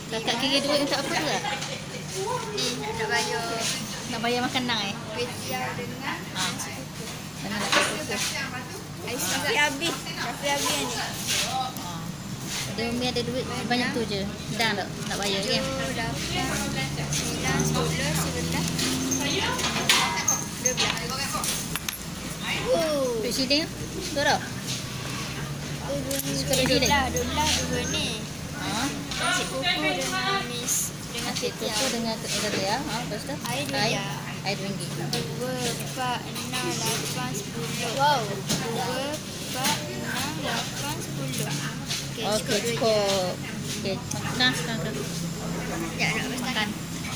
Kakak kira duit untuk apa tu lah? Ni nak bayar Nak bayar makanan kuih tiaw dengan nasi kuku. Dengan nak kuku. Safi habis. Safi habis ni. Dia umi ada duit banyak tu je. Dah tak nak bayar kan? 7, 8, 9, 10, 11, 12. Duit shilling tu? Tu tau? Suka duit shilling? Dua ni. Ha? Nasi kuku dengan Nasi kuih tiaw. kuku dengan kata ya. Ha, lepas tu? Air RM2. Air RM2. 2, 4, 6, 8, 10. Wow. 2, 4, 6, 8, 10. Okey, cukup. Okey, makan sekarang. Ya, nak Makan.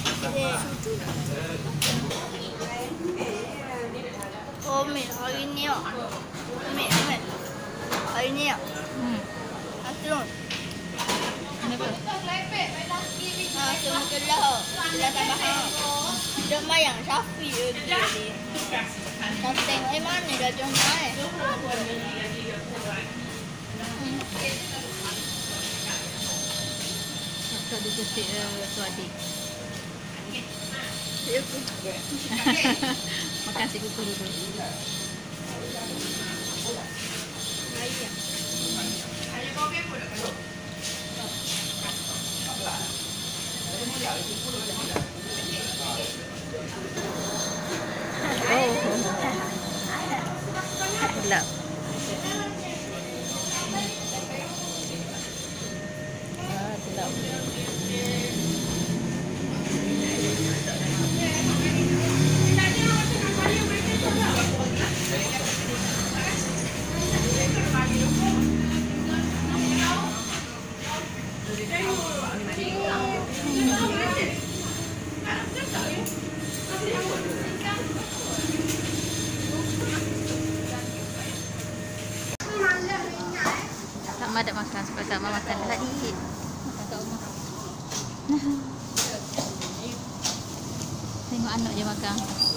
Oh, Mil, hari ni ya. Mil. Hari ni ya. Aslun. Kenapa? Semua telah. Telah tambahan. Dia mayang Safi je ni. Nak tengok mana dah jomai. Tak ada ketik tu adik. Makan si kuku dulu. Oh. Gelap. Gelap. Mak ada makan sebab Kak Mak makan tadi. Makan kat rumah. Tengok anak je makan.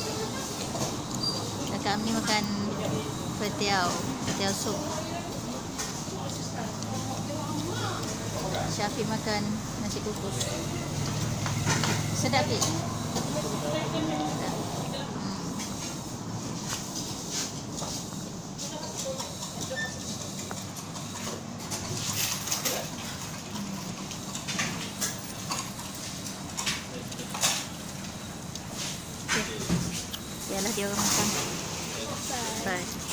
Kakak ni makan petiau sup. Syafiq makan nasi kukus. Sedap ke? Yalah dia orang makan. Bye.